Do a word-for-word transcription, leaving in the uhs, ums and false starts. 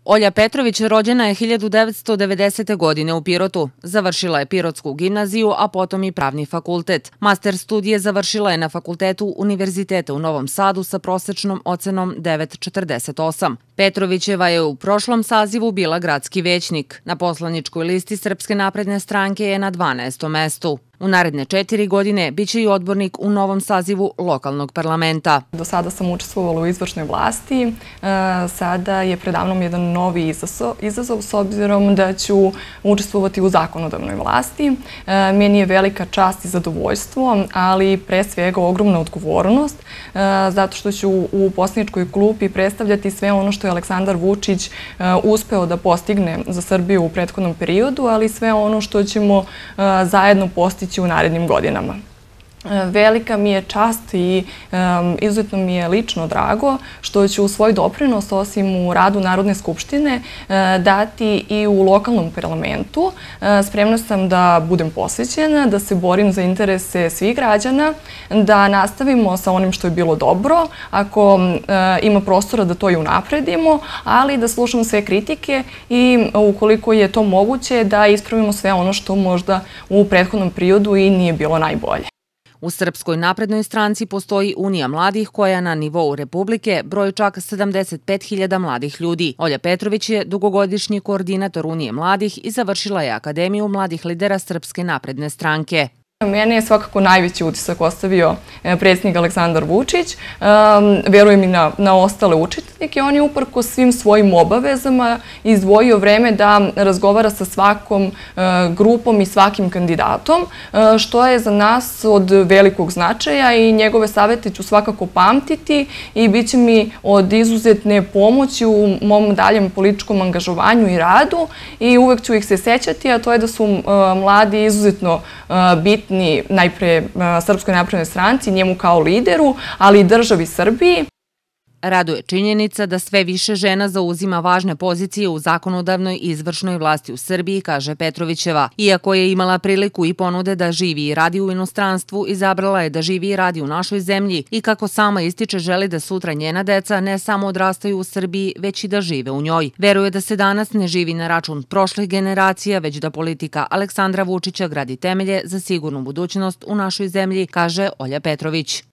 Olja Petrović rođena je hiljadu devetsto devedesete. godine u Pirotu. Završila je Pirotsku gimnaziju, a potom i pravni fakultet. Master studije završila je na Fakultetu Univerziteta u Novom Sadu sa prosečnom ocenom devet zarez četrdeset osam. Petrovićeva je u prošlom sazivu bila gradski većnik. Na poslaničkoj listi Srpske napredne stranke je na dvanaestom mestu. U naredne četiri godine biće i odbornik u novom sazivu lokalnog parlamenta. Do sada sam učestvovala u izvršnoj vlasti, sada je predavnom jedan novi izazov s obzirom da ću učestvovati u zakonodavnoj vlasti. Meni je velika čast i zadovoljstvo, ali pre svega ogromna odgovornost, zato što ću u poslaničkoj klupi predstavljati sve ono što je Aleksandar Vučić uspeo da postigne za Srbiju u prethodnom periodu, ali sve ono što ćemo zajedno postići u narednim godinama. Velika mi je čast i izuzetno mi je lično drago što ću svoj doprinos, osim u radu Narodne skupštine, dati i u lokalnom parlamentu. Spremna sam da budem posvećena, da se borim za interese svih građana, da nastavimo sa onim što je bilo dobro, ako ima prostora da to i unapredimo, ali da slušamo sve kritike i ukoliko je to moguće da ispravimo sve ono što možda u prethodnom periodu i nije bilo najbolje. U Srpskoj naprednoj stranci postoji Unija mladih koja na nivou Republike broji čak sedamdeset pet hiljada mladih ljudi. Olja Petrović je dugogodišnji koordinator Unije mladih i završila je Akademiju mladih lidera Srpske napredne stranke. Mene je svakako najveći utisak ostavio predsjednik Aleksandar Vučić. Verujem i na ostale učesnike. On je uprko svim svojim obavezama izdvojio vreme da razgovara sa svakom grupom i svakim kandidatom, što je za nas od velikog značaja i njegove savete ću svakako pamtiti i bit će mi od izuzetne pomoći u mom daljem političkom angažovanju i radu i uvek ću ih se sećati, a to je da su mladi izuzetno bitni najpre Srpskoj naprednoj stranci, njemu kao lideru, ali i državi Srbiji. Raduje činjenica da sve više žena zauzima važne pozicije u zakonodavnoj i izvršnoj vlasti u Srbiji, kaže Petrovićeva. Iako je imala priliku i ponude da živi i radi u inostranstvu, izabrala je da živi i radi u našoj zemlji i kako sama ističe želi da sutra njena deca ne samo odrastaju u Srbiji, već i da žive u njoj. Veruje da se danas ne živi na račun prošlih generacija, već da politika Aleksandra Vučića gradi temelje za sigurnu budućnost u našoj zemlji, kaže Olja Petrović.